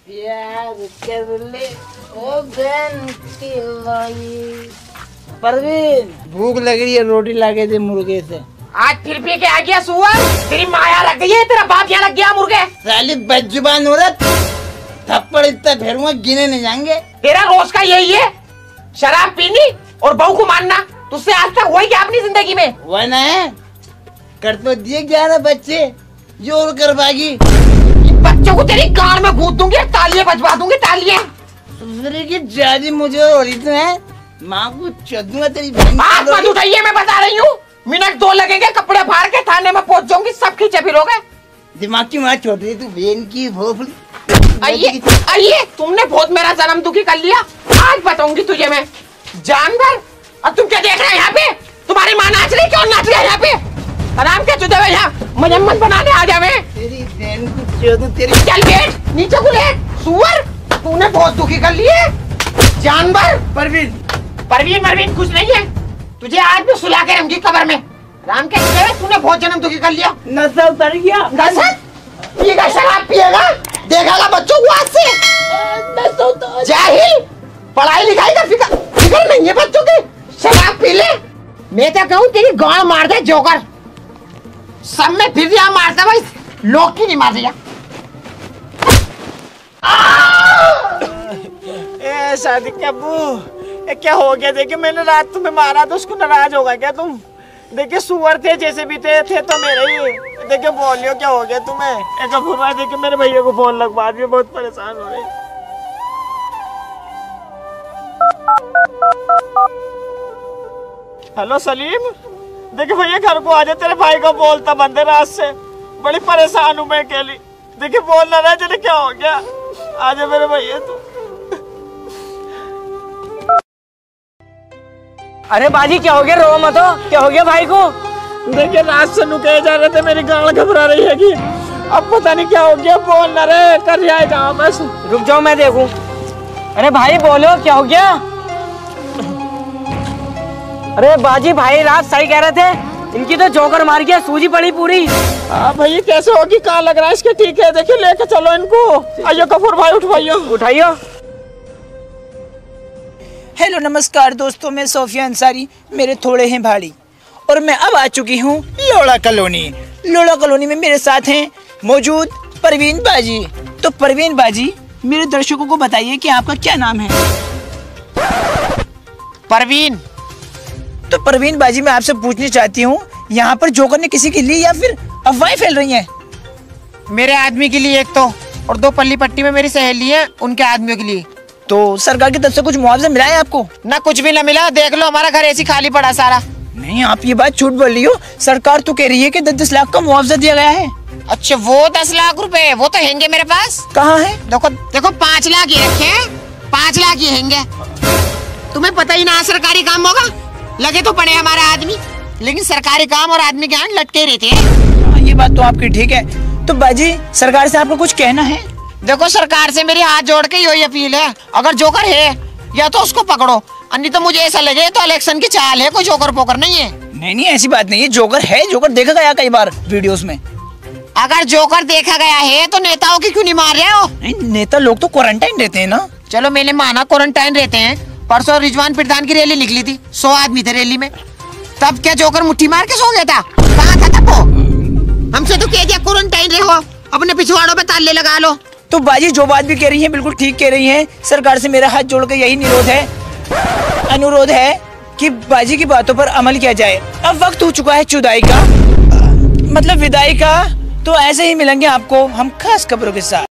प्यार कर ले ओ बहन की लाई। परवीन भूख लग रही है, रोटी लाके दे मुर्गे से। आज फिर पी के आ गया सुअर, तेरी माया लग गई है, तेरा बाप यहाँ लग गया मुर्गे। साली बदजुबान औरत, थप्पड़ इतना फेरूंगा गिने नहीं जाएंगे। तेरा रोज का यही है, शराब पीनी और बहू को मानना। तुझसे आज तक हुआ क्या अपनी जिंदगी में? हुआ ना है, कर तो दिए 11 बच्चे, जोर कर भागी। बच्चों को तेरी कान में घूट दूंगी, तालियां बजवा दूंगी, तालियां। दूसरे की जादी मुझे हो रही तो है, माँ को चौधूंगा तेरी बहन। बात मत उठाइए, मैं बता रही हूँ। मिनट 2 लगेंगे, कपड़े फाड़ के थाने में पहुंच जाऊंगी, सब खींचे फिरोगे। दिमाग की माँ छोड़ रही तू, बहन की भोपड़ी। आइए आइए, तुमने बहुत मेरा जन्म दुखी कर लिया, आज बताऊंगी तुझे मैं। जानवर, अब तुम क्या देख रहे हैं यहाँ पे? तुम्हारी माँ नाच रही, क्यों नाच रही है यहाँ पे? आराम के चुदे हुए यहाँ मजम्मत बनाने आ जावे। तेरी बहन को चोदू तेरी। चल बैठ, नीचे को लेट। सुअर, तूने बहुत दुखी कर लिए। जानवर, परवीन परवीन कुछ नहीं है, तुझे आज भी सुला के रहूंगी कब्र में। राम के चुदे, तूने बहुत जन्म दुखी कर लिया। नशा उतर गया। नशा? पिएगा, शराब पिएगा, देखेगा बच्चों को आज से। जाहिल, पढ़ाई लिखाई का फिक्र नहीं है बच्चों की, शराब पी ले। मैं तो कहूँ तेरी गांड मार दे जोकर, सब में फिर यहाँ मारता भाई, लोग की नहीं मार दिया। ए शादी के अब्बू, ये क्या हो गया? देखिए मैंने रात तुम्हें मारा तो उसको नाराज होगा क्या तुम? देखिए सुअर थे, जैसे भी थे तो मेरे ही। देखिए बोलियो क्या हो गया तुम्हें? एक अब्बू भाई, देखिए मेरे भैया को फोन लगवा दिया, बहुत परेशान हो रही। हेलो सलीम, देखिए भैया घर को आ जा, तेरे भाई को बोलता बंद है रात से, बड़ी परेशान हूँ मैं अकेली। देखिए बोल ना रहा, चले क्या हो गया? आजा मेरे भैया तू। अरे बाजी क्या हो गया? रो मत हो, क्या हो गया भाई को? देखिए रात से नुके जा रहे थे, मेरी गांड घबरा रही है कि अब पता नहीं क्या हो गया। बोल ना रे, कर जाए जाओ बस। रुक जाओ मैं देखूं। अरे भाई बोलो क्या हो गया? अरे बाजी भाई रात सही कह रहे थे, इनकी तो जोकर मार गया, सूजी पड़ी पूरी। हाँ भैया कैसे होगी, कहाँ लग रहा है इसके? ठीक है देखिए, लेके चलो इनको। आइयो कपूर भाई, उठाइयो। हेलो नमस्कार दोस्तों, मैं सोफिया अंसारी, मेरे थोड़े हैं भाड़ी, और मैं अब आ चुकी हूँ लोड़ा कॉलोनी। लोड़ा कॉलोनी में मेरे साथ हैं मौजूद परवीन बाजी। तो परवीन बाजी, मेरे दर्शकों को बताइए कि आपका क्या नाम है? परवीन। तो परवीन बाजी, मैं आपसे पूछना चाहती हूँ, यहाँ पर जोकर ने किसी के लिए या फिर अफवाहें फैल रही हैं? मेरे आदमी के लिए एक तो, और 2 पल्ली पट्टी में मेरी सहेली है, उनके आदमियों के लिए। तो सरकार की तरफ से कुछ मुआवजा मिला है आपको? ना कुछ भी ना मिला, देख लो हमारा घर ऐसी खाली पड़ा सारा। नहीं, आप ये बात झूठ बोल रही हो। सरकार तो कह रही है कि 10-10 लाख का मुआवजा दिया गया है। अच्छा, वो 10 लाख रुपए वो तो हैंगे मेरे पास। कहाँ है? देखो 5 लाख ही रखे हैं, 5 लाख ही हैंगे। तुम्हें पता ही ना सरकारी काम होगा, लगे तो पड़े हमारे आदमी, लेकिन सरकारी काम और आदमी के हाथ लटके रहते हैं। ये बात तो आपकी ठीक है। तो बाजी, सरकार से आपको कुछ कहना है? देखो सरकार से मेरी हाथ जोड़ के यही अपील है, अगर जोकर है या तो उसको पकड़ो, अन्य तो मुझे ऐसा लगे तो इलेक्शन की चाल है, कोई जोकर पोकर नहीं है। नहीं ऐसी बात नहीं है, जोकर है, जोकर देखा गया कई बार वीडियोस में। अगर जोकर देखा गया है तो नेताओं की क्यों नहीं मार रहे हो? नहीं, नेता लोग तो क्वारंटाइन रहते हैं ना। चलो मैंने माना क्वारंटाइन रहते हैं, परसों रिजवान प्रधान की रैली निकली थी, 100 आदमी थे रैली में, तब क्या जोकर मुट्ठी मार के सो गया था? कहाँ था तब वो? हमसे तो कह दिया क्वारंटाइन रहो, अपने पिछवाड़ों पे ताले लगा लो। तो बाजी जो बात भी कह रही है बिल्कुल ठीक कह रही है। सरकार से मेरा हाथ जोड़ के यही अनुरोध है कि बाजी की बातों पर अमल किया जाए। अब वक्त हो चुका है चुदाई का, मतलब विदाई का। तो ऐसे ही मिलेंगे आपको हम खास खबरों के साथ।